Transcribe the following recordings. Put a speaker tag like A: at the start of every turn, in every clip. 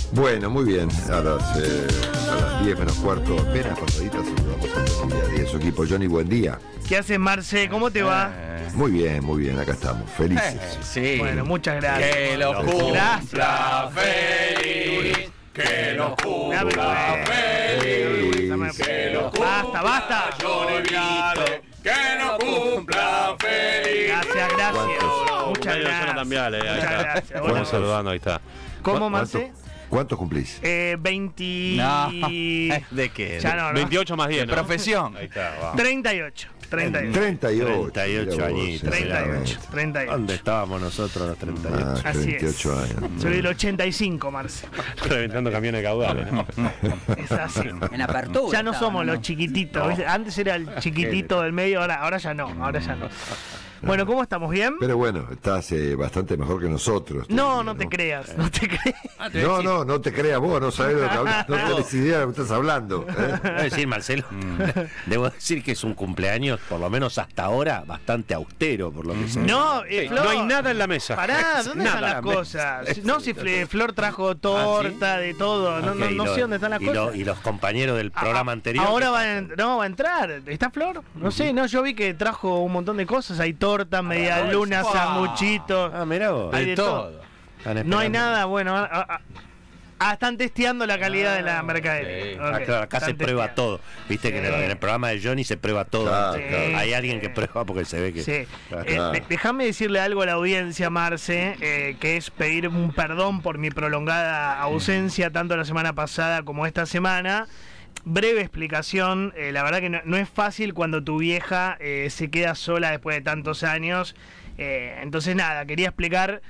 A: Bueno, muy bien. A las 10 menos cuarto, apenas pasaditas, saludamos a la familia de su equipo. Johnny, buen día.
B: ¿Qué haces, Marce? ¿Cómo te va?
A: Muy bien, acá estamos, felices.
C: Sí.
B: Bueno, muchas gracias.
C: Que lo cumpla feliz. Que lo cumpla feliz. Que lo cumpla.
B: Basta.
C: Johnny Viale. Que lo cumpla feliz.
B: Gracias. Muchas gracias.
D: Muchas
B: gracias.
D: Estamos
B: Bueno,
D: saludando, ahí está.
B: ¿cómo, Marce?
A: ¿Cuántos cumplís?
B: 20...
C: No. ¿De qué?
B: Ya no.
D: 28 más 10, ¿no?
C: Profesión.
D: Ahí está, va.
B: 38.
A: 38.
D: 38 añitos.
B: 38.
D: ¿Dónde estábamos nosotros a los 38?
B: Así
A: 38
B: es.
A: años.
B: Soy del 85, Marce.
D: Reventando camiones caudales, ¿no?
B: Es así.
E: En apertura.
B: Ya no somos los chiquititos. ¿Viste? Antes era el chiquitito del medio, ahora ya no. Bueno, ¿cómo estamos? ¿Bien?
A: Pero bueno, estás bastante mejor que nosotros.
B: No te creas. No te creas.
A: No te creas vos, no sabés lo que hablas, no tenés idea de lo que estás hablando.
F: Debo decir, Marcelo, debo decir que es un cumpleaños, por lo menos hasta ahora, bastante austero, por lo que sé.
B: No,
D: No hay nada en la mesa.
B: Pará, ¿dónde están las cosas? No, si Flor trajo torta, de todo. No sé dónde están las cosas.
F: Y los compañeros del programa anterior.
B: Ahora va a entrar. ¿Está Flor? No sé, yo vi que trajo un montón de cosas. Hay torta, media luna, sanguchitos.
F: Ah, mirá vos.
B: Hay de todo. No hay nada, bueno. Están testeando la calidad de la mercadería.
F: Sí.
B: Okay,
F: Claro, acá se prueba
B: testeando.
F: todo. Viste que en el programa de Johnny se prueba todo.
A: Claro,
B: Sí.
A: claro.
F: Hay alguien que prueba porque se ve que.
B: Sí.
A: Claro.
B: Déjame decirle algo a la audiencia, Marce, que es pedir un perdón por mi prolongada ausencia, tanto la semana pasada como esta semana. Breve explicación, la verdad que no es fácil cuando tu vieja se queda sola después de tantos años. Entonces nada, quería explicar.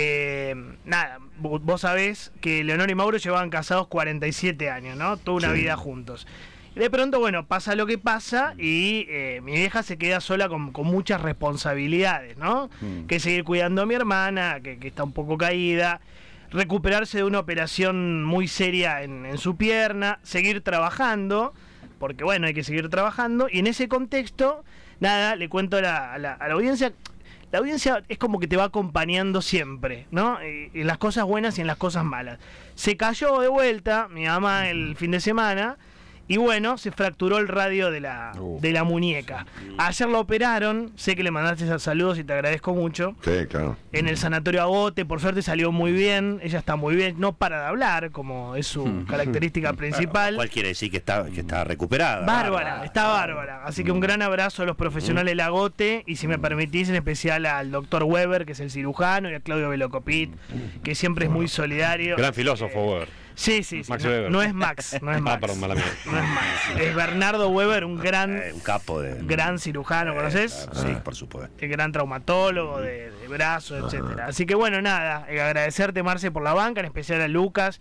B: Vos sabés que Leonor y Mauro llevaban casados 47 años, ¿no? Toda una vida juntos. Y de pronto, bueno, pasa lo que pasa y mi vieja se queda sola con muchas responsabilidades, ¿no? Que seguir cuidando a mi hermana, que está un poco caída, recuperarse de una operación muy seria en su pierna, seguir trabajando, porque bueno, hay que seguir trabajando, y en ese contexto, nada, le cuento a la audiencia. La audiencia es como que te va acompañando siempre, ¿no? En las cosas buenas y en las cosas malas. Se cayó de vuelta mi mamá el fin de semana y bueno, se fracturó el radio de la muñeca. Ayer la operaron, sé que le mandaste esos saludos y te agradezco mucho.
A: Sí, claro.
B: En el sanatorio Agote, por suerte salió muy bien, ella está muy bien, no para de hablar, como es su característica principal.
F: ¿Cuál quiere decir que está recuperada?
B: Bárbara, está bárbara. Así que un gran abrazo a los profesionales del Agote y si me permitís, en especial al doctor Weber, que es el cirujano, y a Claudio Velocopit, que siempre es muy solidario.
D: Gran filósofo, Weber.
B: Sí.
D: Max
B: No,
D: Weber.
B: no es Max.
D: Perdón, mala mía.
B: No es Max. Es Bernardo Weber, un
F: Un capo de.
B: gran cirujano, ¿conoces?
F: Sí, por supuesto.
B: El gran traumatólogo de brazos, etcétera. Así que bueno, nada, agradecerte, Marce, por la banca, en especial a Lucas.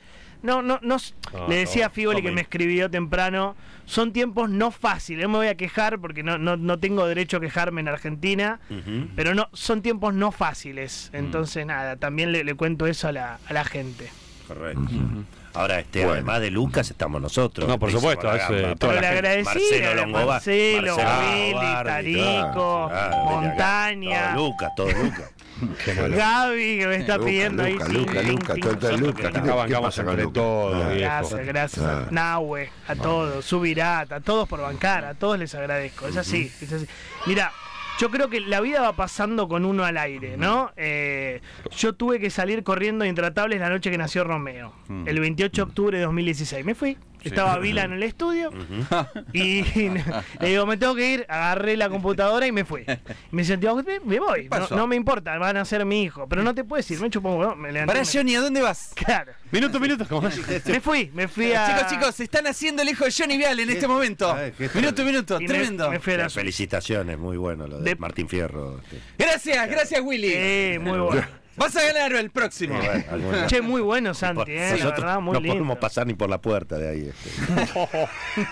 B: Le decía a Figoli que me escribió temprano, son tiempos no fáciles, no me voy a quejar porque no tengo derecho a quejarme en Argentina, pero son tiempos no fáciles. Entonces nada, también le cuento eso a la gente.
F: Correcto. Ahora, además de Lucas, estamos nosotros.
D: No, por supuesto,
B: Pero le agradecí a Marcelo, Willy, Tarico, Montaña,
F: todo Lucas.
B: Gaby, que me está pidiendo ahí.
A: Lucas.
D: Acá bancamos entre todos.
B: Gracias a Nahue, a todos, Subirat, a todos por bancar, a todos les agradezco. Es así. Mira, yo creo que la vida va pasando con uno al aire, ¿no? Yo tuve que salir corriendo de Intratables la noche que nació Romeo, el 28 de octubre de 2016. Me fui, estaba Vila en el estudio y le digo, me tengo que ir, agarré la computadora y me fui. Me sentí, me voy, no me importa, van a ser mi hijo, pero no te puedes ir, me chupo un huevo, me levanté.
C: Para Johnny, ¿a dónde vas?
B: Claro.
D: Minutos, ¿cómo?
B: Me fui a...
E: Chicos, están haciendo el hijo de Johnny Viale en este momento. Minuto,
B: y
E: tremendo.
B: me fui a la...
F: Felicitaciones, muy bueno lo de Martín Fierro.
E: Gracias, Willy.
B: muy bueno.
E: Vas a ganar el próximo.
B: Che, muy bueno, Santi, la verdad, muy
F: no
B: lindo.
F: podemos pasar ni por la puerta de ahí.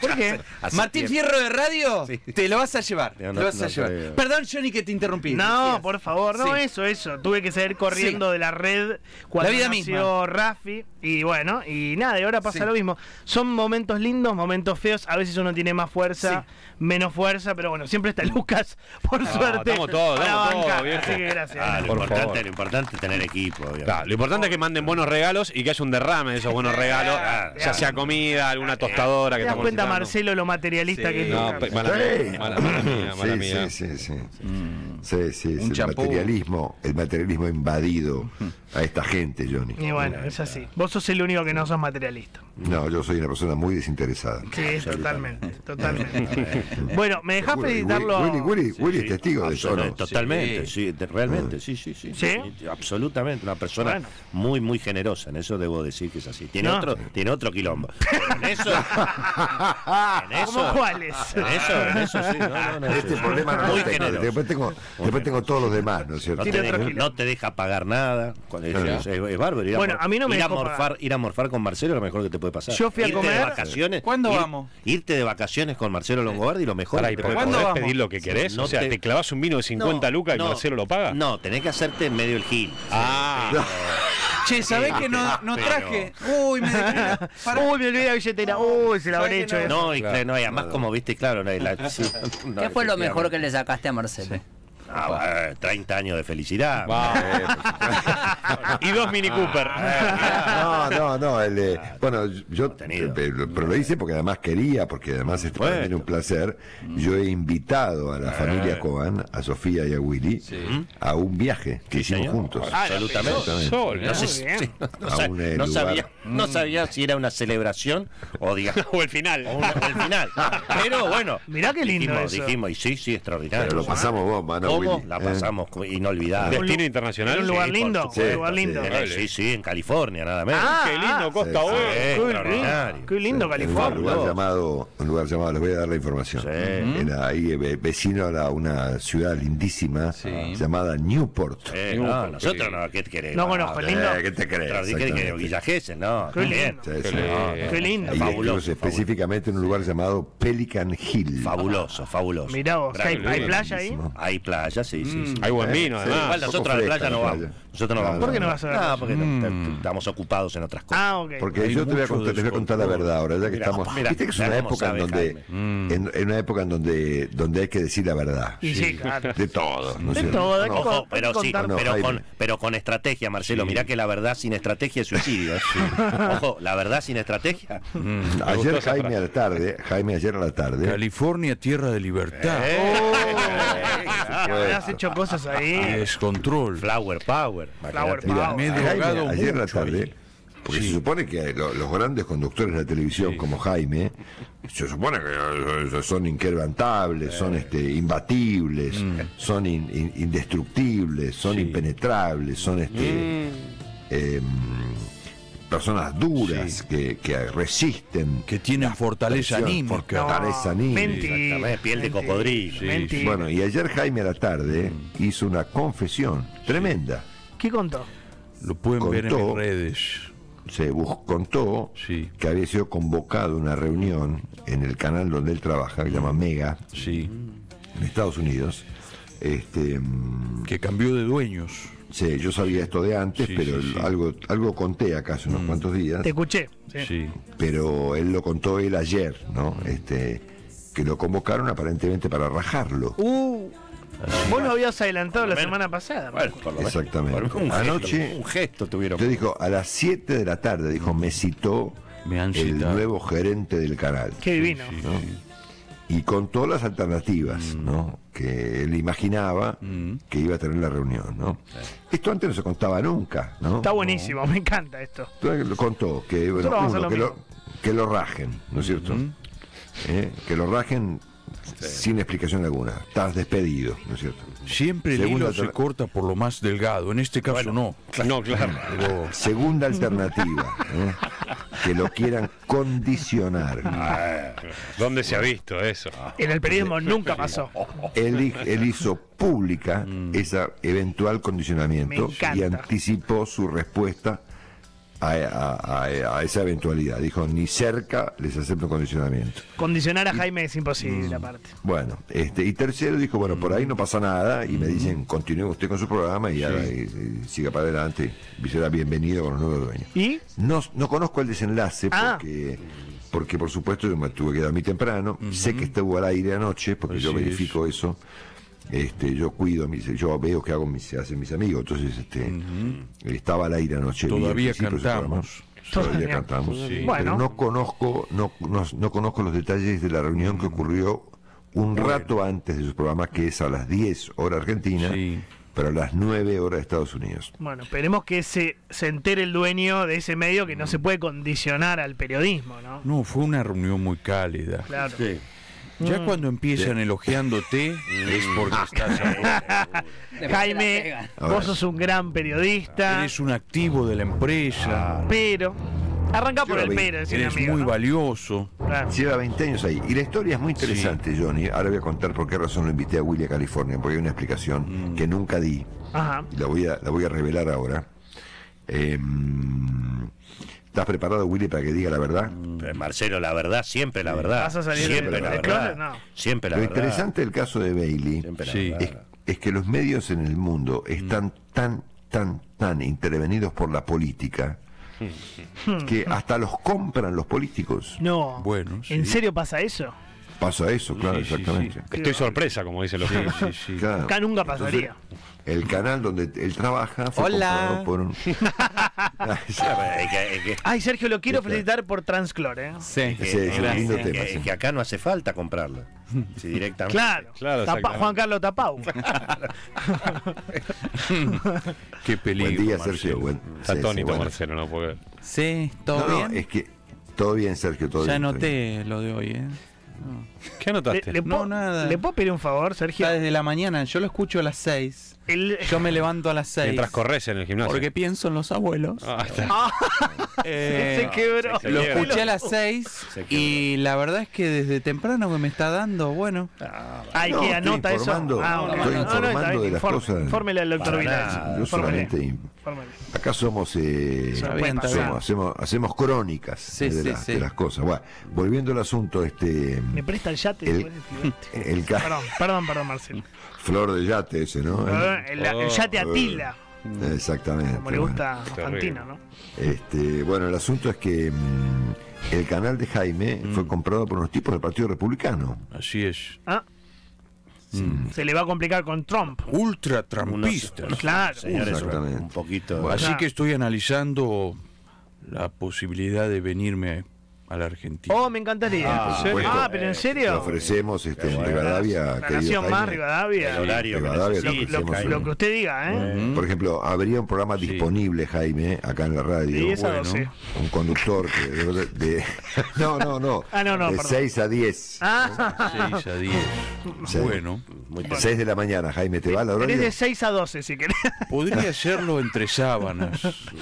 B: ¿Por qué?
F: Hace
E: Martín
F: tiempo.
E: Fierro de Radio,
F: Sí.
E: te lo vas a llevar.
F: No,
E: te lo vas a
F: no
E: llevar.
F: creo.
E: Perdón, Johnny, que te interrumpí.
B: No,
E: Decías.
B: por favor, no,
E: Sí.
B: eso. Tuve que salir corriendo de la red cuando
E: La vida
B: nació Rafi. Y bueno, y nada, y ahora pasa
E: Sí.
B: lo mismo. Son momentos lindos, momentos feos. A veces uno tiene más fuerza, menos fuerza, pero bueno, siempre está Lucas, por suerte.
D: estamos todos,
B: para
D: estamos todos,
B: bancar.
D: viejo.
B: Así que gracias.
F: Ah,
D: Por favor.
F: lo importante es tener equipo. obviamente.
D: Claro, lo importante es que manden buenos regalos y que haya un derrame de esos buenos regalos, ya sea comida, alguna tostadora que
B: ¿Te das
D: estamos
B: cuenta,
D: necesitando.
B: Marcelo, lo materialista
E: Sí.
B: que es
D: No,
B: Lucas?
D: mala mía, mala
A: Sí,
D: mía.
A: sí,
E: Un
A: el
E: champú.
A: el materialismo ha invadido a esta gente, Johnny.
B: Y bueno, es así. Vos sos el único que no sos materialista.
A: No, yo soy una persona muy desinteresada.
B: Sí, totalmente. Bueno, ¿me dejás felicitarlo?
A: Willy es testigo de eso, ¿no?
F: Totalmente, sí, realmente, sí.
B: ¿Sí?
F: Absolutamente, una persona
B: Bueno.
F: muy, muy generosa, en eso debo decir que es así. Tiene
B: No.
F: otro quilombo. Pero en eso,
B: ¿Cómo cuáles?
F: en eso sí, no,
A: Este problema no
F: muy
A: lo tengo.
F: generoso.
A: Después tengo todos los demás, ¿no es cierto?
B: Tiene otro kilo.
F: No te deja pagar nada. Es bárbaro.
B: Bueno, a mí no me dejó
F: ir a morfar con Marcelo es lo mejor que te puede pasar.
B: Yo fui a
F: Irte
B: comer.
F: de vacaciones.
E: ¿Cuándo vamos?
F: Irte de vacaciones con Marcelo Longobardi, lo mejor.
D: Pará,
F: que
D: ¿y
F: te
D: por
F: puede
E: ¿Cuándo
F: pasar.
D: podés
E: vamos?
D: pedir lo que querés?
F: No
D: O sea,
F: te-
D: te clavas un vino de 50 lucas y Marcelo lo paga.
F: No, tenés que hacerte en medio el gil.
D: Ah,
E: Che, ¿sabés que no traje? Uy, me dejé. Pará.
B: Uy, me olvidé la billetera. Uy, se la habré
E: ¿Sabés
B: hecho
E: que
B: eso.
F: No, y además como viste, claro,
G: ¿Qué fue lo mejor que le sacaste a Marcelo?
F: 30 años de felicidad.
D: y 2 Mini Cooper.
A: No, bueno, yo
F: Tenido.
A: pero lo hice porque además quería, porque además es para mí era un placer. Yo he invitado a la familia Coban, a Sofía y a Willy, a un viaje que hicimos
F: señor.
A: juntos.
F: Absolutamente.
D: Sol, ¿no?
F: No, sé,
B: Muy bien.
F: sí, no
A: A
F: sa-
A: un,
F: no
A: lugar.
F: sabía, no sabía si era una celebración o digamos
D: O el final.
F: o el final. Pero bueno,
B: Mirá qué lindo
F: dijimos,
B: eso.
F: y sí, extraordinario.
A: Pero lo pasamos bomba, ¿no,
F: ¿Cómo?
A: Willy?
F: La pasamos inolvidable.
D: Destino
B: Era
D: internacional.
B: un lugar
F: Sí,
B: lindo,
F: por supuesto.
B: un lugar lindo.
F: Sí, en California, nada menos.
B: Ah,
D: Qué lindo, Costa
A: sí,
D: Oeste.
B: Qué
F: extraordinario.
B: lindo, qué lindo
A: Un
B: California.
A: lugar llamado, les voy a dar la información. Era ahí vecino a una ciudad lindísima llamada Newport.
F: No, nosotros no, ¿qué queremos?
B: No conozco, es lindo.
A: ¿Qué te crees?
F: ¿Qué queremos?
A: Exactamente.
F: Villa Gesell, ¿no?
B: Qué lindo.
A: Sí, sí.
B: Qué lindo.
A: Ahí
F: Fabuloso,
A: estuvimos específicamente en un lugar llamado Pelican Hill.
F: Fabuloso.
B: Mirá vos, ¿hay
D: Bravo,
B: playa ahí?
F: Hay playa, sí.
D: Hay buen vino,
A: Sí.
F: Igual
D: además.
F: nosotros a la
A: fresca
F: playa no
A: la
F: vamos.
A: playa.
F: Nosotros no
A: No,
F: vamos.
B: ¿Por qué no vas a la playa?
F: No, porque estamos ocupados en otras cosas.
B: Ah, ok.
A: Porque
E: Hay
A: yo te voy a
E: mucho
A: contar, les voy a contar la verdad ahora, ya que
F: Mirá,
A: estamos.
F: mirá,
A: Viste que es
F: mirá
A: una
F: cómo
A: época en
F: sabe
A: donde, en una época en donde hay que decir la verdad.
B: Y sí, claro.
A: De todo. ¿no es
B: De
A: cierto?
B: todo, hay que
F: Ojo,
B: con-
F: pero
B: hay que
F: sí,
B: contar.
A: No, Jaime.
F: pero con estrategia, Marcelo. Mirá que la verdad sin estrategia es suicidio. Ojo, la verdad sin estrategia.
A: Ayer
D: gustó esa
A: Jaime ayer a la tarde.
E: California, tierra de libertad.
B: Has hecho cosas ahí.
E: Descontrol.
F: Flower Power.
B: Flower
F: imagínate.
A: Mira,
B: Wow.
E: Me he
A: Jaime,
E: drogado
A: ayer a la
E: mucho
A: tarde,
E: ahí.
A: porque se supone que los grandes conductores de la televisión, como Jaime, se supone que son inquebrantables, son imbatibles, son indestructibles, son impenetrables, son personas duras que resisten.
E: Que tienen fortaleza anímica.
A: Fortaleza anímica.
F: Exactamente, piel de cocodrilo.
B: Mentira.
A: Bueno, y ayer Jaime a la tarde hizo una confesión tremenda.
B: ¿Qué contó?
E: Lo pueden ver en
A: Contó.
E: mis redes.
A: Contó
E: Sí.
A: que había sido convocado a una reunión en el canal donde él trabaja, que se llama Mega,
E: Sí.
A: en Estados Unidos.
E: Que cambió de dueños.
A: Sí, yo sabía esto de antes,
E: Sí,
A: pero
E: sí, sí.
A: algo conté acá hace unos cuantos días,
B: Te escuché. Sí.
E: Sí.
A: pero él lo contó él ayer, ¿no? Que lo convocaron aparentemente para rajarlo.
B: Vos lo habías adelantado la semana pasada.
F: Bueno, por lo menos.
A: Exactamente.
F: Por un
A: Anoche-
F: un gesto tuvieron.
A: Te dijo, a las 7 de la tarde, dijo, me citó
E: Me han
A: el
E: citado.
A: nuevo gerente del canal.
B: Qué divino.
A: ¿no? Y contó las alternativas, ¿no? Que él imaginaba que iba a tener la reunión, ¿no? Esto antes no se contaba nunca, ¿no?
B: Está buenísimo, me encanta esto.
A: Entonces lo contó que, bueno,
B: Nosotros vamos a
A: uno,
B: hacer
A: que lo rajen, ¿no es cierto? Que lo rajen sin explicación alguna. Estás despedido, ¿no es cierto?
E: Siempre el
A: Segunda
E: hilo se
A: alter-
E: corta por lo más delgado. En este caso no.
D: No, claro.
E: Pero
A: Segunda alternativa, que lo quieran condicionar.
D: ¿Dónde se ha visto eso?
B: En el periodismo nunca pasó.
A: Él hizo pública ese eventual
B: Me
A: condicionamiento
B: encanta.
A: y anticipó su respuesta a esa eventualidad. Dijo, ni cerca les acepto condicionamiento.
B: Condicionar a Jaime es imposible, aparte.
A: Bueno, y tercero dijo, bueno, por ahí no pasa nada, y me dicen, continúe usted con su programa y ahora siga para adelante, y será bienvenido con los nuevos dueños.
B: ¿Y?
A: No conozco el desenlace porque por supuesto yo me tuve que dormir temprano, sé que estuvo al aire anoche, porque yo verifico eso. Yo cuido, yo veo que hacen mis amigos, entonces estaba al aire anoche.
E: Todavía cantamos.
A: Todavía cantamos.
E: Sí.
A: Pero no conozco los detalles de la reunión que ocurrió un rato antes de su programa, que es a las 10 hora argentina, pero a las 9 horas de Estados Unidos.
B: Bueno, esperemos que se entere el dueño de ese medio, que no se puede condicionar al periodismo, ¿no?
E: No, fue una reunión muy cálida.
B: Claro.
F: Sí.
E: Ya cuando empiezan elogiándote es porque estás a
B: Jaime, vos sos un gran periodista,
E: eres un activo de la empresa,
B: pero arranca por el pero, decía mi
E: eres
B: amigo,
E: muy
B: ¿no?
E: valioso.
B: Claro.
A: Lleva 20 años ahí. Y la historia es muy interesante, Johnny. Ahora voy a contar por qué razón lo invité a Willy a California, porque hay una explicación que nunca di.
B: Ajá.
A: Y la voy a revelar ahora. ¿Estás preparado, Willy, para que diga la verdad?
F: Marcelo, la verdad, siempre la verdad.
B: ¿Vas a salir
F: siempre
B: de
F: la
B: closet?
F: verdad.
B: No.
F: Siempre la
A: Lo
F: verdad.
A: interesante del caso de Bailey
F: Siempre la verdad.
A: es que los medios en el mundo están tan intervenidos por la política que hasta los compran los políticos.
B: No.
E: Bueno,
B: ¿En
E: sí.
B: serio pasa eso?
A: Pasa eso, claro,
E: Sí, sí,
A: exactamente.
D: Estoy sorpresa, como dicen los
E: Sí, sí, sí.
A: Claro.
B: Acá nunca pasaría.
A: Entonces, el canal donde él trabaja fue
G: Hola.
A: comprado por un...
B: Ay, Sergio, lo quiero felicitar por Transclor, ¿eh?
E: Sí.
A: Sí, es un lindo tema.
F: Es que acá no hace falta comprarlo. Sí, directamente.
B: Claro.
D: Claro, exactamente.
B: Juan Carlos Tapau.
E: Qué peligro.
A: Buen día,
E: Marcelo.
A: Sergio.
D: Está
A: Sí,
D: atónito,
A: bueno.
D: Marcelo, no puede.
E: Sí, ¿todo
A: No,
E: bien?
A: es que todo bien, Sergio, todo
E: Ya
A: bien.
E: anoté lo de hoy, ¿eh?
D: ¿Qué anotaste?
E: No, nada.
B: ¿Le puedo pedir un favor, Sergio?
E: Está desde la mañana, yo lo escucho a las 6. Yo me levanto a las 6.
D: Mientras corres en el gimnasio.
E: Porque pienso en los abuelos.
D: Ah, está.
B: Se quebró.
D: Se
E: Lo
D: quiebra.
E: escuché a las 6
F: Se
E: y la verdad es que desde temprano que me está dando, bueno.
B: Ay,
A: No,
B: que
A: estoy
B: anota eso.
A: informando,
B: Ok.
A: estoy informando
B: está bien,
A: de las cosas.
B: Infórmele al doctor
F: Para
B: Vilar.
F: nada.
A: Yo solamente... Acá somos...
E: Está bien, está bien.
A: hacemos crónicas
E: Sí,
A: de,
E: sí,
A: las,
E: sí.
A: de las cosas. Bueno, volviendo al asunto,
B: Me presta el yate. Perdón, Marcelo.
A: Flor de yate ese, ¿no?
B: El yate Atila,
A: Exactamente.
B: como le gusta a
D: terrible.
B: Fantino, ¿no?
A: Bueno, el asunto es que el canal de Jaime fue comprado por unos tipos del Partido Republicano.
E: Así es.
B: Ah. Se le va a complicar con Trump.
E: Ultra trampistas.
B: Claro.
F: Señores,
A: Exactamente.
F: un poquito.
E: Así
B: Claro.
E: que estoy analizando la posibilidad de venirme a la Argentina.
B: Oh, me encantaría.
A: Por supuesto.
B: ¿Pero en
A: Le
B: serio?
A: ofrecemos en Rivadavia,
B: La
A: querido
B: Nación
A: Jaime.
B: Más, Rivadavia.
F: El horario que
A: Rivadavia,
F: necesite,
A: lo-
F: Jaime.
B: Lo que usted diga, ¿eh?
A: Por ejemplo, habría un programa disponible, Jaime, acá en la radio.
B: 10 a
E: bueno.
B: 12.
A: Un conductor que no.
B: Ah, no,
A: de
B: perdón.
A: 6 a 10.
B: Ah,
E: 6 a 10.
A: Sí.
E: Bueno,
A: 6 de la mañana, Jaime, ¿te va la
B: tenés
A: hora?
B: de 6 a 12 si querés.
E: podría hacerlo entre sábanas.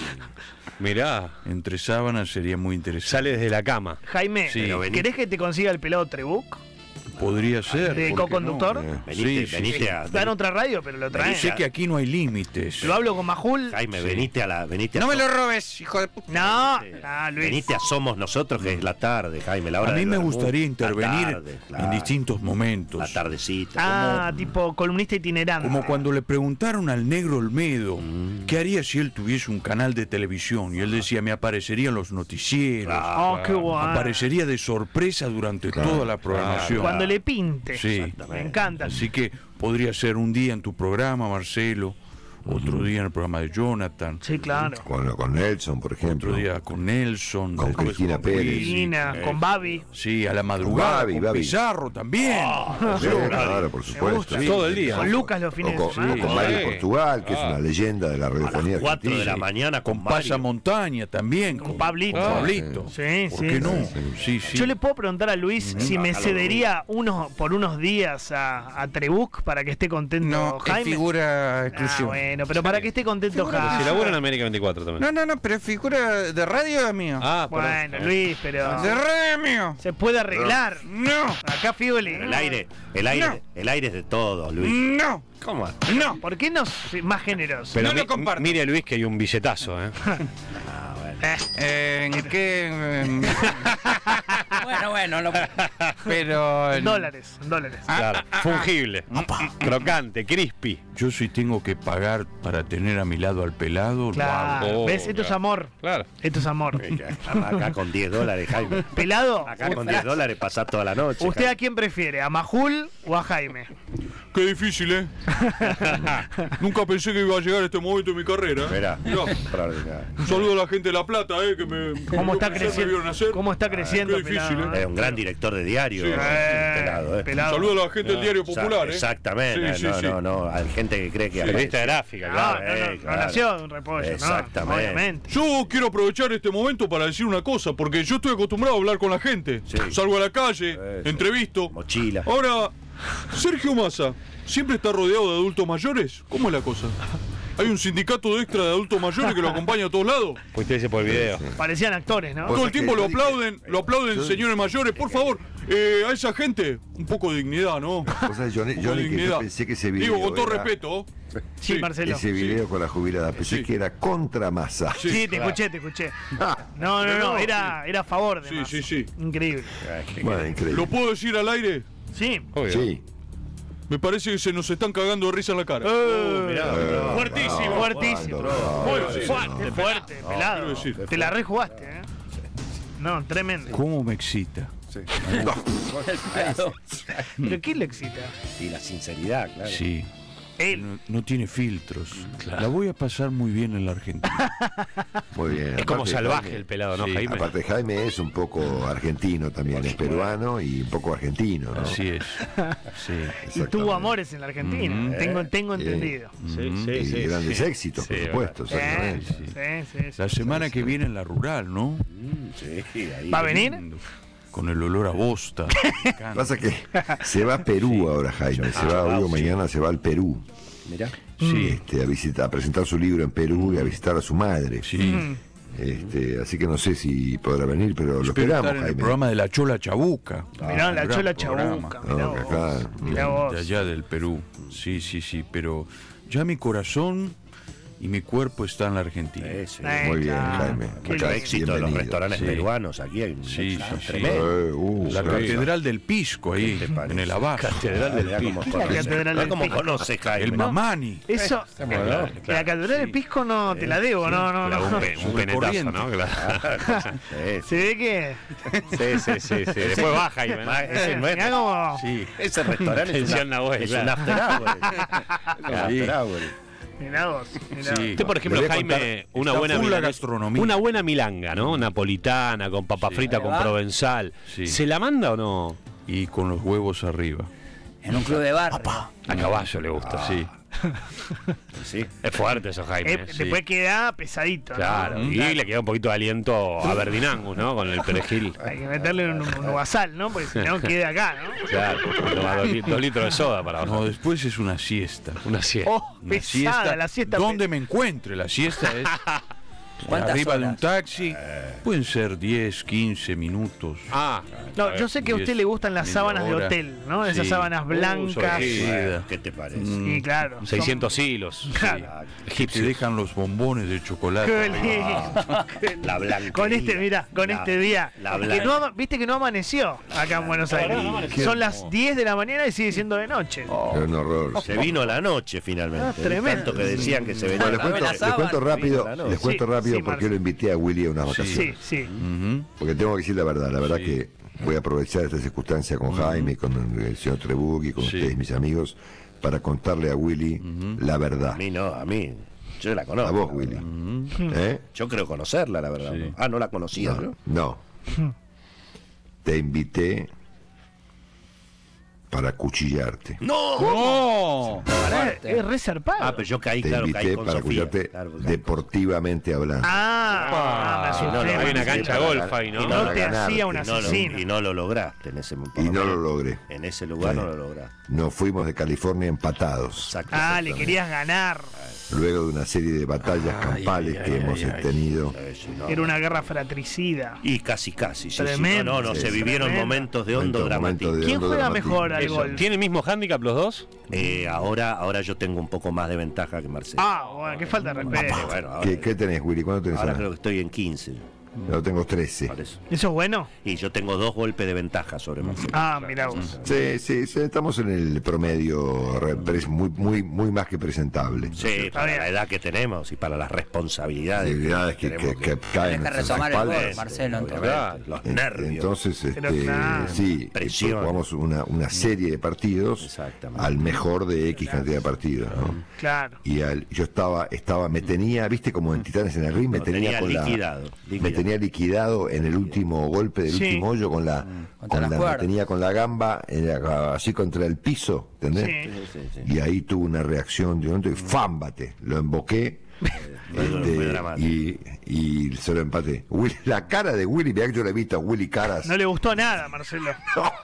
D: Mirá,
E: Entre sábanas sería muy interesante.
D: sale desde la cama.
B: Jaime,
E: Sí.
B: ¿querés que te consiga el pelado Trebuch?
E: Podría ser.
B: ¿De
E: ¿por qué
B: co-conductor?
E: no?
F: Venite,
E: Sí,
F: venite
E: sí.
F: a.
B: Está en otra radio, pero lo
E: Yo
B: trae.
E: sé que aquí no hay límites.
B: Lo hablo con Majul.
F: Jaime, venite a la. Venite
E: No
F: a
E: me lo robes, hijo de puta.
B: No, Luis.
F: Venite a Somos Nosotros, que es la tarde, Jaime. La hora
E: A mí
F: del
E: me
F: vermut.
E: gustaría
F: La
E: intervenir
F: tarde, claro.
E: en distintos momentos.
F: La tardecita.
B: Ah, tipo columnista itinerante.
E: Como cuando le preguntaron al negro Olmedo qué haría si él tuviese un canal de televisión. Y él decía, me aparecería en los noticieros.
B: Oh, qué guay.
E: Aparecería de sorpresa durante toda la programación.
B: Cuando le pinte.
E: Sí.
B: Me encanta.
E: Así que podría ser un día en tu programa, Marcelo, otro día en el programa de Jonathan,
B: Sí, claro.
A: Con Nelson, por ejemplo.
E: otro día con Nelson,
A: Con
E: después
A: Cristina Pérez.
E: Willy.
B: Nina, con Babi.
E: Sí, a la madrugada,
A: Babi,
E: con
A: Babi.
E: Pizarro también.
A: Sí, claro, por supuesto.
B: gusta.
A: Sí.
D: Todo el día.
B: Con Lucas los
A: O
B: fines de
A: con,
B: semana.
A: o con Mario
D: Sí.
A: Portugal, que es una leyenda de la radiofonía
F: 4 de la
A: argentina.
F: mañana
E: Con
F: con
E: Pasa
F: Mario.
E: Montaña también.
B: Con Pablito.
E: Con Pablito.
B: Sí,
E: ¿Por
B: sí.
E: qué no? Sí, sí.
B: Yo le puedo preguntar a Luis si me cedería por unos días a Trebuch para que esté contento
H: No, es
B: Jaime.
H: figura
B: Ah,
H: exclusiva.
B: bueno, pero para que esté contento
D: Si
B: Jaime.
D: labura en América 24 también.
H: No, pero figura de radio es mío.
D: Ah,
B: Bueno, Luis, pero
H: De radio es mío.
B: se puede arreglar.
H: No,
B: Acá Fioli.
F: El aire es de todo, Luis.
H: no,
F: ¿Cómo?
H: no.
B: ¿Por qué no más generoso?
D: Pero
H: no lo comparto.
D: mire, Luis, que hay un billetazo, ¿eh?
H: ¿En qué?
G: Bueno,
H: Pero.
B: En dólares.
D: Claro, fungible, crocante, crispy.
E: Yo si tengo que pagar para tener a mi lado al pelado,
B: Claro.
D: Oh,
B: ¿Ves? Esto es
D: claro.
B: amor.
D: Claro.
B: Esto es amor.
F: Acá con $10, Jaime.
B: Pelado.
F: Acá con $10 pasás toda la noche.
B: ¿Usted a quién prefiere? ¿A Majul o a Jaime?
E: Qué difícil, ¿eh? Nunca pensé que iba a llegar este momento en mi carrera.
F: Mirá.
E: Mirá. Un saludo a la gente de La Plata, que me.
B: ¿Cómo está
E: me vieron
B: creciendo?
E: nacer.
B: ¿Cómo está creciendo?
E: qué difícil,
B: Pelado,
F: Es un gran director de diario.
E: Sí.
F: Pelado,
E: Un
B: Pelado.
E: saludo a la gente del Diario Popular,
F: Exactamente.
E: Sí, sí, sí.
F: No. Hay gente que cree que.
D: Periodista gráfica, claro.
B: No
F: claro.
B: nació de un repollo,
F: Exactamente.
B: ¿no? Obviamente.
E: Yo quiero aprovechar este momento para decir una cosa, porque yo estoy acostumbrado a hablar con la gente.
F: Sí.
E: Salgo a la calle,
F: Eso.
E: entrevisto.
F: Mochila.
E: Ahora, Sergio Massa, ¿siempre está rodeado de adultos mayores? ¿Cómo es la cosa? ¿Hay un sindicato de extra de adultos mayores que lo acompaña a todos lados?
D: Pues usted dice por el video.
B: Parecían actores, ¿no?
E: Todo el tiempo lo aplauden,
A: yo-
E: señores mayores. Por favor, a esa gente, un poco de dignidad, ¿no?
A: O sea, Johnny,
E: Un poco de
A: que yo
E: dignidad.
A: pensé que ese video.
E: Digo, con todo
A: era-
E: respeto.
B: Sí, Marcelo.
A: Ese video con la jubilada, pensé
E: Sí.
A: que era contra Massa.
B: Sí, te escuché. No, era a favor de
E: Sí,
B: Massa.
E: sí.
B: Increíble.
A: Bueno, increíble.
E: ¿Lo puedo decir al aire?
B: Sí.
D: Obvio.
A: Sí.
E: Me parece que se nos están cagando de risa en la cara.
B: Fuertísimo. Fuertísimo. Muy fuerte,
E: quiero
B: pelado.
E: decir.
B: Te la rejugaste, ¿eh? No, tremendo.
E: ¿Cómo me excita?
B: ¿Pero quién le excita?
F: Y la sinceridad, claro.
E: Sí.
B: Él.
E: No tiene filtros. La voy a pasar muy bien en la Argentina.
A: Muy bien.
D: Es como
A: Aparte,
D: salvaje
A: Jaime-
D: el pelado, ¿no,
E: Sí,
D: Jaime?
A: Aparte, Jaime es un poco argentino también, es peruano y un poco argentino, ¿no?
E: Así es. Sí.
B: Y tuvo
A: Exactamente.
B: amores en la Argentina. Tengo entendido.
A: Y grandes éxitos, por supuesto. Exactamente.
B: Sí.
E: La semana que viene en la rural, ¿no?
F: Sí, ahí.
B: ¿Va a venir?
E: Con el olor a bosta. Me encanta.
A: Pasa que se va a Perú ahora, Jaime. Se va hoy o mañana, se va al Perú.
F: Mirá.
E: Sí.
A: A presentar su libro en Perú y a visitar a su madre.
E: Sí.
A: Así que no sé si podrá venir, pero lo
E: Espero
A: esperamos,
E: estar en el
A: Jaime.
E: programa de la Chola Chabuca.
B: Mirá, la
E: gran
B: Chola
E: programa.
B: Chabuca.
A: No,
B: Mirá
A: que
B: vos.
A: acá-
B: Mirá vos.
E: De allá del Perú. Sí. Pero ya mi corazón y mi cuerpo está en la Argentina.
F: Sí.
A: Muy bien,
B: Claro.
A: Jaime.
B: Qué
F: Mucho
A: Acá,
F: éxito en los
A: bienvenido.
F: restaurantes
E: Sí.
F: peruanos. Aquí hay un
E: Sí,
F: éxito
E: sí.
F: tremendo.
E: La
A: sí.
E: Catedral del Pisco ahí,
F: ¿Qué te parece?
E: en el abajo.
F: Catedral del Pisco.
B: La Catedral del
F: ¿Cómo
B: Pisco.
F: conoces, Jaime?
E: El Mamani.
B: Eso,
F: Claro.
B: la catedral del Pisco no te la debo, no.
D: Claro, un penetazo, ¿no? Claro.
B: Se ve que.
D: Sí. Después baja, Jaime. ¿no?
F: Ese no es.
B: Mirá como.
E: Sí.
F: Ese restaurante es
D: Atención, Nahuel,
F: un
D: claro.
F: after hour. Un after hour.
B: Mirá vos.
E: Sí.
D: Usted, por ejemplo,
A: Le voy a
D: Jaime, una
E: está
D: buena
E: full la
D: milanga-
E: gastronomía.
D: una buena milanga, ¿no? Napolitana, con papa frita,
G: Ahí
D: con
G: va.
D: provenzal.
E: Sí.
D: ¿Se la manda o no?
E: Y con los huevos arriba.
G: En un club de bar.
D: A caballo le gusta.
E: Sí.
F: Sí.
D: Es fuerte eso, Jaime.
B: Después queda pesadito, ¿no?
D: Claro, y le queda un poquito de aliento a Verdinangus, ¿no? Con el perejil.
B: Hay que meterle un guasal, ¿no? Porque si no queda acá, ¿no?
D: Claro, toma 2 litros de soda para
E: No,
D: bajar.
E: después es una siesta.
D: Una siesta.
B: Oh,
E: Una
B: pesada, la siesta.
E: ¿Dónde me encuentre? La siesta es
G: ¿Cuántas
E: arriba de un
G: horas?
E: taxi. Pueden ser 10, 15 minutos.
D: Ah,
B: No, yo sé que a usted le gustan las
E: media
B: sábanas de
E: hora.
B: hotel, ¿no? Esas
E: Sí.
B: sábanas blancas.
E: sí.
F: Bueno, ¿qué te parece?
B: Sí, claro.
D: 600 hilos.
B: Claro.
E: Que te dejan los bombones de chocolate.
B: Qué lindo.
F: La blanca.
B: Con este, mira, con este día.
F: La
B: Que
F: blanca.
B: no, viste que no amaneció acá en Buenos Aires. Son las 10 de la mañana y sigue siendo de noche.
A: Es un horror.
F: Se vino la noche finalmente.
B: Ah, tremendo.
F: Tanto que decían que se venía
A: Bueno,
F: la
A: les
F: noche.
A: cuento rápido,
F: Vino la
A: les cuento
B: Sí,
A: rápido
B: sí,
A: por qué
B: Marce.
A: lo invité a Willy a una vacación.
B: Sí.
E: Ujú.
A: Porque tengo que decir la verdad que voy a aprovechar esta circunstancia con Jaime, con el señor Trebucchi, con
E: Sí.
A: ustedes, mis amigos, para contarle a Willy la verdad.
F: A mí no, a mí. Yo la conozco.
A: A vos,
F: la
A: Willy.
F: verdad.
A: ¿Eh?
F: Yo creo conocerla, la verdad.
E: Sí.
F: ¿No? Ah, no la conocía yo.
A: No. Te invité para acuchillarte.
F: ¡No!
B: Es re zarpado.
F: Ah, pero yo caí,
A: Te
F: claro,
A: invité
F: caí con
A: para
F: Sofía.
A: acuchillarte
F: Claro, porque-
A: deportivamente hablando.
B: Me asusté.
F: no,
D: hay una
B: me
D: cancha de
B: asusté.
D: golf ahí,
F: Y
D: ¿no?
B: No
A: para
B: te
A: ganarte.
B: hacía un
F: y no lo-
B: asesino.
F: y no lo lograste en ese momento.
A: Y no lo logré.
F: En ese lugar
A: Sí.
F: no lo lograste.
A: Nos fuimos de California empatados.
F: Exacto.
B: Le querías ganar.
A: Luego de una serie de batallas campales que hemos tenido.
F: Sí, no.
B: Era una guerra fratricida.
F: Y casi, sí.
B: Tremendo.
F: No,
A: Sí,
F: se
A: sí.
F: vivieron
B: Tremendo.
F: momentos de hondo
A: Momentos
F: dramatismo.
A: de
B: ¿Quién
A: hondo
B: juega
A: dramatismo.
B: mejor al
D: Eso.
B: golf?
D: ¿Tiene el mismo handicap los dos?
F: Ahora yo tengo un poco más de ventaja que Marcelo.
B: Bueno, qué falta de respeto.
F: Bueno, ahora,
A: ¿Qué tenés, Willy? ¿Cuánto tenés
F: ahora
A: ahora?
F: creo que estoy en 15.
A: Yo tengo 13.
F: Por eso.
B: ¿Eso es bueno?
F: Y yo tengo 2 golpes de ventaja sobre Marcelo.
B: Mirá vos.
A: Sí, estamos en el promedio muy más que presentable.
F: Sí, para
B: bien.
F: la edad que tenemos y para las responsabilidades.
A: Actividades que
F: tenemos
A: caen
G: Deja
A: en
G: resumar el
A: espaldas.
G: gol, Marcelo. entonces.
F: Claro, los nervios.
A: Entonces,
B: Pero claro.
A: sí,
F: Presión.
A: jugamos una serie de partidos
F: Exactamente.
A: al mejor de X cantidad de partidos, ¿no?
B: Claro.
A: Y yo me tenía, viste, como en Titanes en el Ring, me
F: Lo
A: tenía
F: tenía
A: con
F: liquidado.
A: me tenía liquidado en el último golpe del
B: Sí.
A: último hoyo con la,
G: Contra las
A: me
G: cuerdas.
A: tenía con la gamba así contra el piso, ¿entendés?
B: Sí.
A: Y ahí tuvo una reacción de momento y ¡fámbate! Lo emboqué.
F: Fue dramático.
A: Y se lo empaté. La cara de Willy, mirá que yo le he visto a Willy caras.
B: No le gustó nada, Marcelo.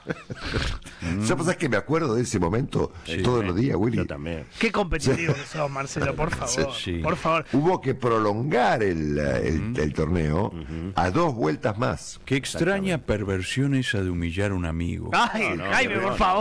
A: ¿Sabes pasa que me acuerdo de ese momento todos los días, Willy?
F: Yo también.
B: Qué competitivo que sos, Marcelo, por favor.
E: Sí.
B: Por favor.
A: Hubo que prolongar el torneo a 2 vueltas más.
E: Qué extraña perversión esa de humillar a un amigo.
B: Ay, Jaime, por favor.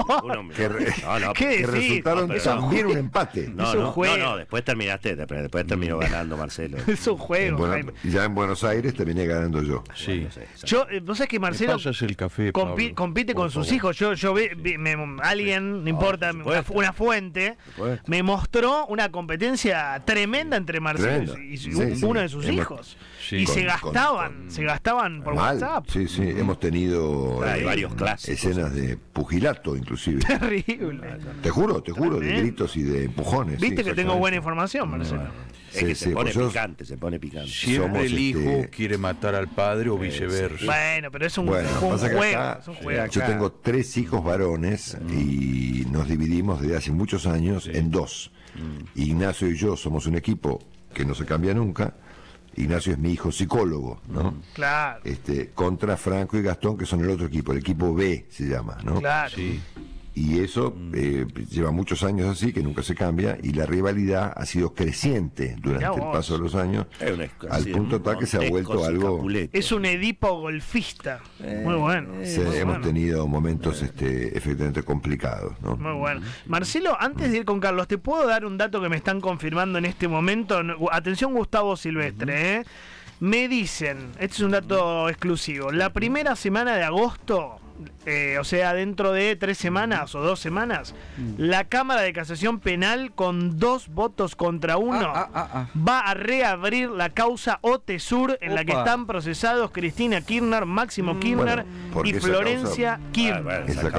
B: ¿Qué
A: Que
B: decís?
A: resultaron
B: Es un
A: también un empate.
B: Es un juego.
F: después terminó ganando Marcelo.
B: Es un juego, Jaime.
A: Ya en Buenos Aires terminé ganando yo.
E: Sí.
B: Vos sabés que
E: ¿Me
B: Marcelo
E: pasas el café, Pablo?
B: compite
E: Por
B: con sus
E: favor.
B: hijos. Alguien, no importa,
F: por supuesto.
B: una fuente,
F: supuesto.
B: me mostró una competencia tremenda entre Marcelo
A: Tremenda.
B: y
A: Sí,
B: uno
A: sí.
B: de sus
A: Hemos-
B: hijos.
E: Sí.
B: Y se
A: Con-
B: gastaban por
A: Mal.
B: WhatsApp.
A: Sí, sí. Hemos tenido
F: Hay varios clásicos.
A: escenas de pugilato, inclusive.
B: Terrible.
A: Te juro, de
B: Tremendo.
A: gritos y de empujones.
B: Viste
A: sí,
B: que tengo
A: exactamente.
B: buena información, Marcelo.
F: Es que
A: Sí,
F: se
A: sí,
F: pone
A: pues yo-
F: picante, se pone picante.
E: Siempre
A: Somos,
E: el hijo
A: este,
E: quiere matar al padre o viceversa.
B: Bueno, pero es un,
A: Bueno,
B: fue un
A: pasa que
B: juego.
A: acá,
B: Es un juego.
A: yo tengo 3 hijos varones y nos dividimos desde hace muchos años en 2. Ignacio y yo somos un equipo que no se cambia nunca. Ignacio es mi hijo psicólogo, ¿no?
B: Claro,
A: Contra Franco y Gastón, que son el otro equipo, el equipo B se llama, ¿no?
B: claro.
E: Sí.
A: Y eso lleva muchos años así, que nunca se cambia, y la rivalidad ha sido creciente durante
B: Mirá
A: el
B: vos.
A: paso de los años,
F: Es una-
A: al
F: así,
A: punto tal que se ha
F: Montescos
A: vuelto
F: y
A: algo...
F: Capuleto.
B: Es un Edipo golfista. Muy bueno.
A: Sí,
B: muy
A: hemos
B: bueno.
A: tenido momentos efectivamente complicados, ¿no?
B: Muy bueno. Marcelo, antes de ir con Carlos, ¿te puedo dar un dato que me están confirmando en este momento? Atención, Gustavo Silvestre, ¿eh? Me dicen, este es un dato exclusivo, la primera semana de agosto, o sea, dentro de 3 semanas o 2 semanas, la Cámara de Casación Penal, con 2 votos contra 1, va a reabrir la causa OTESUR, en la que
H: Opa.
B: están procesados Cristina Kirchner, Máximo Kirchner
A: porque
B: y
A: esa
B: Florencia Kirchner.
F: bueno.
A: Esa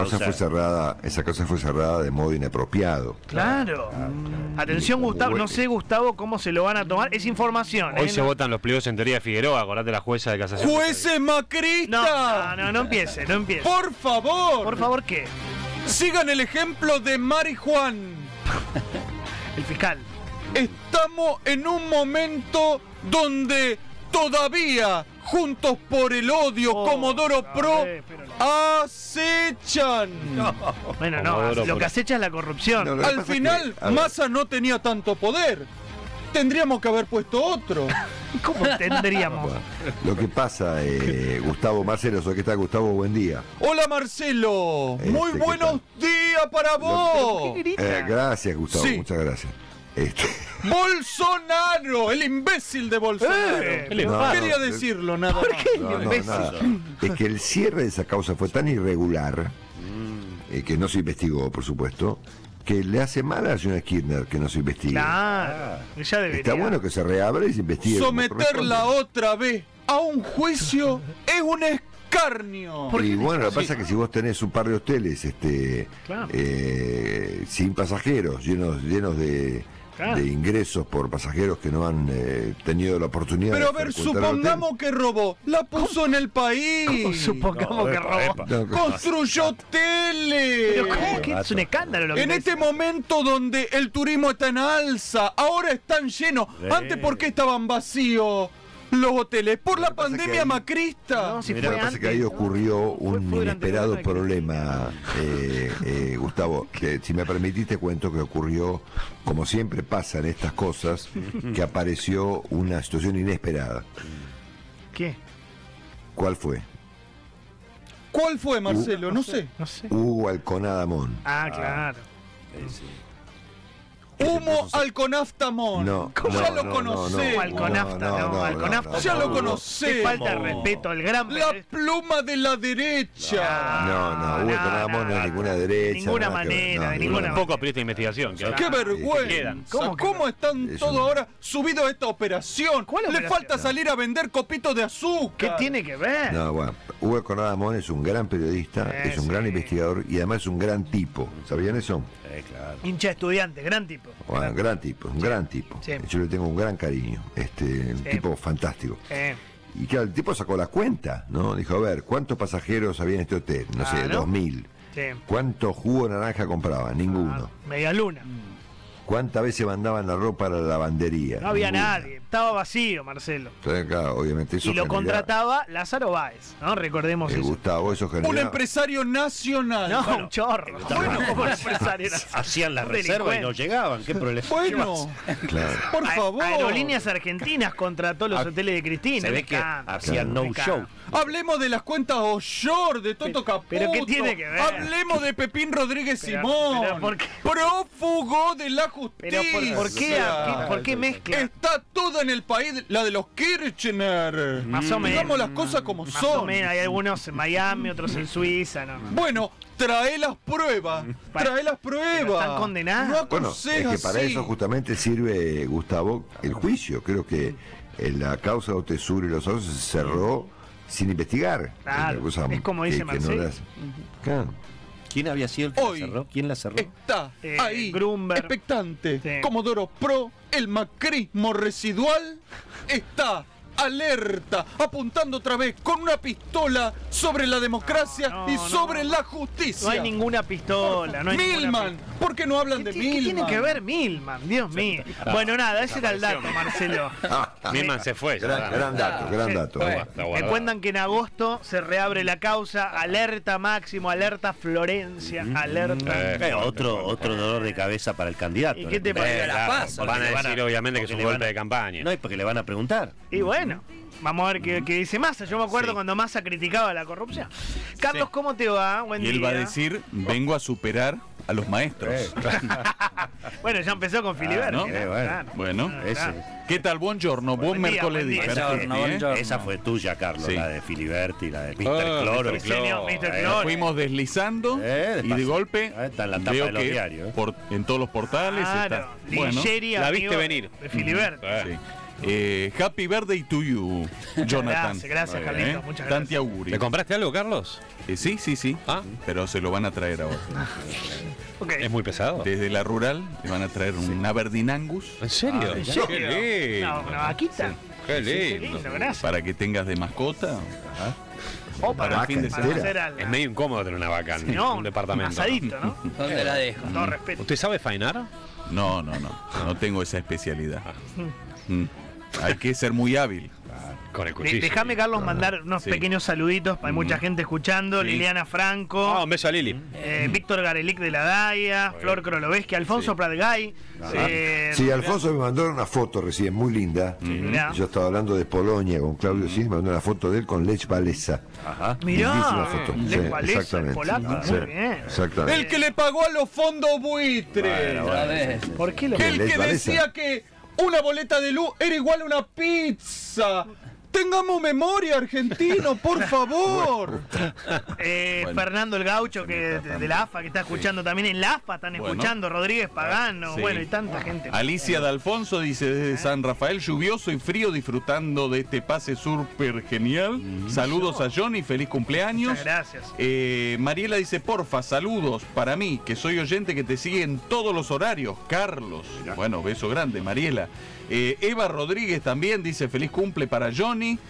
A: causa fue cerrada de modo inapropiado.
B: Claro. Atención, Gustavo. No sé, Gustavo, cómo se lo van a tomar. Es información.
D: Hoy se
B: No-
D: votan los pliegos en teoría de Figueroa, acordate la jueza de casación.
E: ¡Jueces macristas!
B: No empiece, no empiece.
E: ¡Por favor!
B: Por favor, ¿qué?
E: Sigan el ejemplo de Mari Juan.
B: El fiscal.
E: Estamos en un momento donde todavía Juntos por el Odio, Comodoro Pro, acechan.
B: Bueno,
D: Comodoro
B: lo
D: Pro.
B: que acecha es la corrupción.
A: No, lo que
E: Al
A: pasa es
E: final,
A: que, a ver,
E: Massa no tenía tanto poder. Tendríamos que haber puesto otro.
B: ¿Cómo tendríamos?
A: Lo que pasa, Gustavo, Marcelo, ¿qué tal, Gustavo? Buen día.
E: Hola Marcelo, muy
A: ¿qué
E: buenos días para vos.
B: ¿Qué grita?
A: Gracias, Gustavo,
E: Sí.
A: muchas gracias.
E: Bolsonaro, el imbécil de Bolsonaro.
B: ¿qué
A: le
E: No
A: pasa?
E: quería decirlo nada más.
A: No,
B: imbécil.
A: nada. Es que el cierre de esa causa fue tan irregular, que no se investigó, por supuesto, que le hace mal a la señora Kirchner que no se investigue.
B: Claro. Ya debería.
A: Está bueno que se reabra y se investigue. como
E: Someterla
A: corresponde.
E: otra vez a un juicio es un escarnio.
A: Y bueno, lo que pasa es que si vos tenés un par de hoteles
B: Claro.
A: sin pasajeros, llenos de
B: Claro.
A: de ingresos por pasajeros que no han tenido la oportunidad
E: Pero a
A: de
E: ver,
A: frecuentar el
E: supongamos que robó. La puso en el país.
B: Supongamos que robó.
A: hotel. No,
E: Construyó tele.
B: Pero ¿cómo que es un escándalo lo que
E: En
B: me
E: este
B: decís?
E: momento donde el turismo está en alza, ahora están llenos. Antes, ¿por qué estaban vacíos los hoteles? Por la
A: que pasa es que
E: pandemia
A: ahí-
E: macrista.
B: No, si
A: Lo
B: fue
A: que pasa es
B: antes.
A: que ahí ocurrió un
B: fue durante
A: inesperado
B: el gobierno de
A: problema, Gustavo, que si me permitís te cuento que ocurrió, como siempre pasa en estas cosas, que apareció una situación inesperada.
B: ¿Qué?
A: ¿Cuál fue?
E: ¿Cuál fue, Marcelo? No sé.
B: No sé.
A: Hugo Alconadamón.
B: Ah, claro.
E: Humo Alconaftamón.
A: No,
E: ya
A: no,
E: lo
A: no,
E: conocé.
B: No, Alconafta, no, Alconafta.
E: Ya lo
B: no.
E: conocé.
B: Te falta de respeto al gran
E: La
B: periodista.
E: pluma de la derecha.
A: No, Hugo Alconadamón no es ninguna derecha.
B: Ninguna
A: nada que ver.
B: manera,
A: No,
B: de
A: ninguna
B: ninguna
D: Un
A: manera.
D: poco periodista de investigación.
E: ¡Qué vergüenza!
D: Quedan.
E: ¿Cómo están
A: Es
E: todos
A: un-
E: ahora subidos a esta operación?
B: ¿Cuál
E: Le
B: operación?
E: falta salir a vender copitos de azúcar.
B: ¿Qué tiene que ver?
A: No, bueno, Hugo Alconadamón es un gran periodista, es un gran investigador y además es un gran tipo. ¿Sabían eso?
F: Claro.
B: Hincha de estudiante, gran tipo.
A: Bueno, gran tipo, un gran tipo.
B: Sí.
A: Yo le tengo un gran cariño. Un tipo fantástico. Y claro, el tipo sacó la cuenta, ¿no? Dijo, a ver, ¿cuántos pasajeros había en este hotel? No sé,
B: Claro.
A: 2000.
B: Sí.
A: ¿Cuánto jugo de naranja compraban? Ninguno.
B: Media luna.
A: ¿Cuántas veces mandaban la ropa a la lavandería?
B: No había
A: Ninguna.
B: nadie. Estaba vacío, Marcelo.
A: Entonces, claro, obviamente eso
B: Y lo
A: genera-
B: contrataba Lázaro Báez, ¿no? Recordemos eso.
A: Gustavo, eso genera...
E: Un empresario nacional.
B: No,
E: Bueno,
B: un chorro. Bueno, como un empresario.
F: Hacían la
B: Un
F: reserva y
B: delincuente.
F: no llegaban. ¿Qué problema?
E: Bueno,
A: Claro.
E: por favor.
B: Aerolíneas Argentinas contrató los hoteles de Cristina.
F: Se ve
B: me
F: que
B: encanta.
F: hacían no
B: Me
F: show.
B: encanta.
E: Hablemos de las cuentas offshore de Toto Caputo.
B: pero ¿qué tiene que ver?
E: Hablemos de Pepín Rodríguez
B: Pero-
E: Simón.
B: pero ¿por qué?
E: Prófugo de la justicia.
B: Pero ¿por qué mezcla?
E: Está todo en el país, la de los Kirchner.
B: Más o menos.
E: Digamos las cosas como
B: Más
E: son.
B: o menos. Hay algunos en Miami, otros en Suiza. No.
E: Bueno, trae las pruebas. Trae las pruebas.
B: Pero están condenados.
E: No
A: Bueno,
E: aconsejes
A: es que para
E: así.
A: eso justamente sirve, Gustavo, el juicio. Creo que la causa de Otesur y los otros se cerró sin investigar.
B: Claro,
A: Una cosa
B: es como dice
A: que no
B: Marcelo.
A: las- Claro.
F: ¿Quién había sido el que
E: Hoy
F: la cerró? ¿Quién la cerró?
E: Está ahí,
B: Grunberg.
E: expectante.
B: Sí.
E: Comodoro Pro, el macrismo residual, está alerta, apuntando otra vez con una pistola sobre la democracia
B: No,
E: y
B: no,
E: sobre
B: no.
E: la justicia.
B: No hay ninguna pistola. No hay
E: Milman, ¿por qué no hablan de
B: ¿Qué
E: Milman?
B: tiene que ver Milman? Dios mío. Bueno, nada, ese era el dato, Marcelo.
D: Milman se fue. ya está.
A: Gran dato, gran dato.
D: Está
B: Me
D: guardado.
B: cuentan que en agosto se reabre la causa. Alerta Máximo, alerta Florencia, alerta.
F: Otro dolor de cabeza para el candidato.
B: ¿Y qué te parece?
F: Claro,
D: Van a
F: porque
D: decir obviamente que es
F: porque
D: un
F: le
D: golpe
F: van a-
D: de campaña.
F: No, y porque le van a preguntar.
B: Y bueno, vamos a ver qué dice Massa. Yo me acuerdo
F: Sí.
B: cuando Massa criticaba la corrupción. Carlos, ¿cómo te va? Buen
E: Y
B: día.
E: él va a decir, vengo a superar a los maestros.
B: Bueno, ya empezó con Filiberti.
E: ¿no?
B: ¿no?
F: Bueno.
B: Claro.
E: Bueno,
B: Claro.
F: ese.
E: ¿qué tal? Buongiorno, buen
B: día,
E: miércoles
B: buen día.
E: di
G: Buongiorno,
E: Perfetti,
G: buongiorno.
F: Esa fue tuya, Carlos,
E: Sí.
F: la de Filiberti, la de Mr.
D: Ah,
F: Cloro.
D: Mr.
B: Señor, Mr. Cloro.
E: Fuimos deslizando y de
F: despacito.
E: golpe
F: Está en la tapa
E: veo
F: de los
E: que
F: diarios.
E: en todos los portales
B: Claro.
E: está. Bueno,
B: Ligeri,
D: la
B: amigo
D: viste venir.
B: de Filiberti.
E: sí. Happy birthday to you, Jonathan.
B: Gracias, Carlitos. Muchas
E: Tanti
B: gracias.
E: auguri.
D: ¿Le compraste algo, Carlos?
E: Sí.
D: Ah.
E: Pero se lo van a traer ahora.
B: Ok.
D: ¿Es muy pesado?
E: Desde la rural le van a traer un Aberdeen Angus
D: ¿En serio?
B: ¿En serio?
D: Qué lindo.
B: Una vaquita.
D: Qué
B: Qué
D: lindo.
B: lindo, gracias.
E: para que tengas de mascota.
B: O para
A: Vaca
B: el fin de
A: entera.
B: semana.
D: Es medio incómodo tener una vaca en
B: No,
D: un departamento.
B: asadito, ¿no?
G: ¿Dónde la dejo?
B: Con todo respeto.
D: ¿Usted sabe fainar?
E: No tengo esa especialidad. Hay que ser muy hábil.
D: Con el cuchillo.
B: Déjame, Carlos, mandar unos
E: Sí.
B: pequeños saluditos. Hay mucha gente escuchando.
E: Sí.
B: Liliana Franco.
D: Ah, un beso a Lili.
B: Víctor Garelic de la DAIA, Flor Krolovsky, Alfonso Pratgay.
A: Sí, Alfonso me mandó una foto recién, muy linda.
B: mirá.
A: Yo estaba hablando de Polonia con Claudio Cis, me mandó una foto de él con Lech Walesa.
F: Ajá.
B: Mirá,
A: Lindísima foto.
B: Lech
A: Sí,
B: Walesa, el
A: exactamente.
B: polaco,
A: Sí,
B: muy bien.
A: Exactamente.
E: El que le pagó a los fondos buitres.
G: Otra vez.
B: ¿Por qué lo
E: El
A: Lech
E: que
A: Walesa.
E: decía que una boleta de luz era igual a una pizza. Tengamos memoria, argentino, por favor.
B: Fernando el Gaucho, que de la AFA, que está escuchando también en la AFA, están
E: Bueno.
B: escuchando, Rodríguez Pagano,
E: Sí.
B: bueno, y tanta gente.
E: Alicia D'Alfonso dice desde San Rafael, lluvioso y frío, disfrutando de este pase súper genial. Saludos a Johnny, feliz cumpleaños.
B: Muchas gracias.
E: Mariela dice, porfa, saludos para mí, que soy oyente que te sigue en todos los horarios. Carlos. Bueno, beso grande, Mariela. Eva Rodríguez también dice, feliz cumple para Johnny.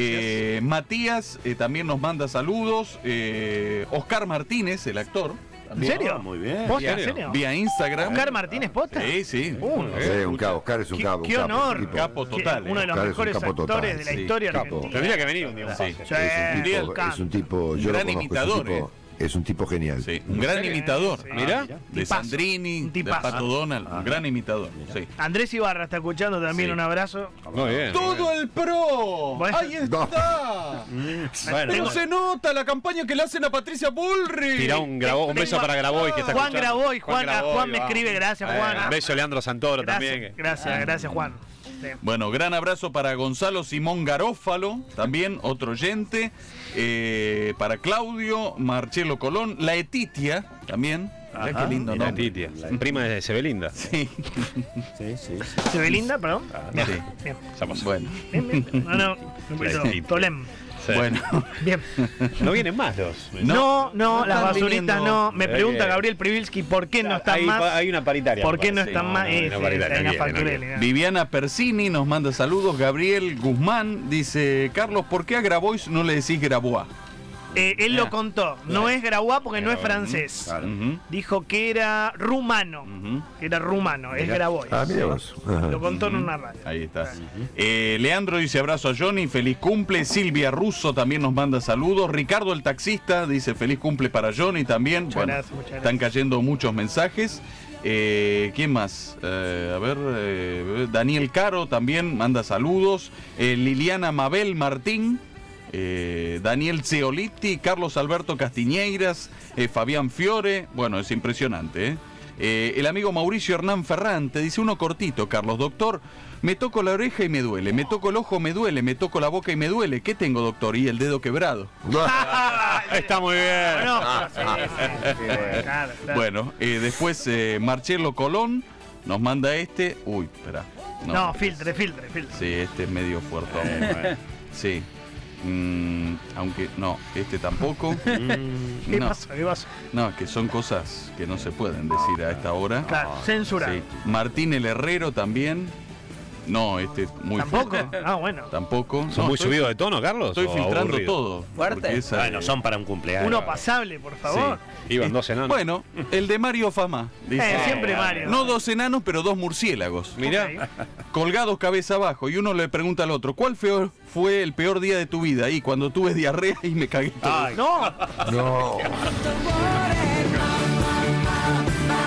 E: Matías también nos manda saludos. Oscar Martínez, el actor.
B: ¿En serio?
F: Muy bien.
B: ¿Posta, en serio?
E: Vía Instagram.
B: ¿Oscar Martínez Posta?
E: Sí.
A: Sí, un capo, Oscar es un
B: Qué,
A: capo.
B: qué
A: un capo,
B: honor.
A: un tipo.
E: Capo total.
B: Uno de los
A: Oscar es un
B: mejores
A: capo
B: actores
A: total,
B: de la
E: sí.
B: historia
A: Capo.
B: argentina.
D: Tendría que venir un día.
E: Sí.
B: Sí,
A: Es un tipo, yo
E: Gran
A: lo conozco,
E: imitador,
A: es un tipo Es un tipo genial.
E: Sí, un gran imitador.
B: Sí.
E: Mirá, de
B: Tipazo.
E: Sandrini,
B: Un
E: de
B: tipazo.
E: Pato Donald, un gran imitador. Sí.
B: Andrés Ibarra está escuchando también,
E: Sí.
B: un abrazo.
D: Muy bien.
E: ¡Todo el pro!
B: Bueno.
E: ¡Ahí está!
F: Bueno,
E: Pero se nota la campaña que le hacen a Patricia Bullrich.
D: Tirá un beso para Graboy que está
B: Juan
D: escuchando.
B: Graboy, Juan me
D: va.
B: escribe, gracias Juan.
D: Un beso Leandro Santoro también.
B: Gracias Juan. Sí.
E: Bueno, gran abrazo para Gonzalo Simón Garófalo, también otro oyente. Para Claudio Marcelo Colón, la Etitia, también. Mirá qué lindo
D: La
E: nombre.
D: Titia, prima de Sebelinda.
E: Sí.
B: ¿Se ve linda, perdón? Bien,
E: Sí.
B: bien,
E: Bueno,
B: bien. No,
D: Etitia.
B: Tolem.
D: Sí.
E: bueno.
B: Bien.
D: No vienen más los.
B: No, las
E: están
B: basuritas
E: viniendo.
B: no. Me pregunta Gabriel Privilski por qué no están más.
D: Hay una paritaria.
B: ¿Por
D: me
B: qué no
D: parece.
B: están más?
D: una paritaria,
B: Una
D: no viene,
B: Facturelli, ¿no?
E: Viviana Persini nos manda saludos. Gabriel Guzmán dice: Carlos, ¿por qué a Grabois no le decís Grabois?
B: Él lo contó. No es Grabois porque no es francés.
E: Ujú,
B: Dijo que era rumano.
E: ujú.
B: Que era rumano, es Grabois.
A: Ah, mira vos. Ajá.
B: Lo contó en una radio.
E: Ahí está. Leandro dice abrazo a Johnny, feliz cumple. Silvia Russo también nos manda saludos. Ricardo el taxista dice feliz cumple para Johnny también.
B: Muchas gracias, muchas
E: Están
B: gracias.
E: cayendo muchos mensajes. ¿Quién más? Daniel Caro también manda saludos. Liliana Mabel Martín. Daniel Ceoliti, Carlos Alberto Castiñeiras, Fabián Fiore. Bueno, es impresionante, el amigo Mauricio Hernán Ferrante dice uno cortito, Carlos, doctor, me toco la oreja y me duele, me toco el ojo, me duele, me toco la boca y me duele. ¿Qué tengo, doctor? Y el dedo quebrado.
D: Está muy bien.
B: No, claro.
E: Bueno, después Marcelo Colón nos manda este. Uy, espera.
B: No, filtre.
E: Sí, este es medio fuerte. Sí. Aunque no, este tampoco.
B: ¿Qué
E: No,
B: pasó?
E: no, que son cosas que no se pueden decir a esta hora.
B: Claro, censura.
E: Sí. Martín el Herrero también. No, este es muy
B: ¿Tampoco?
E: fuerte.
B: Ah, bueno.
E: Tampoco.
D: ¿Son
E: No,
D: muy
E: estoy-
D: subidos de tono, Carlos?
E: Estoy
D: ¿O
E: filtrando
D: aburrido?
E: todo.
G: Fuerte.
E: porque esa-
F: Bueno, son para un cumpleaños.
B: Uno pasable, por favor.
D: Iban dos enanos.
E: Bueno, el de Mario Fama. Dice,
B: Siempre Mario.
E: no dos enanos, pero dos murciélagos.
D: Mirá.
B: Ok.
E: Colgados cabeza abajo. Y uno le pregunta al otro, ¿cuál fue el peor día de tu vida? Y cuando tuve diarrea y me cagué todo.
B: No.
A: No.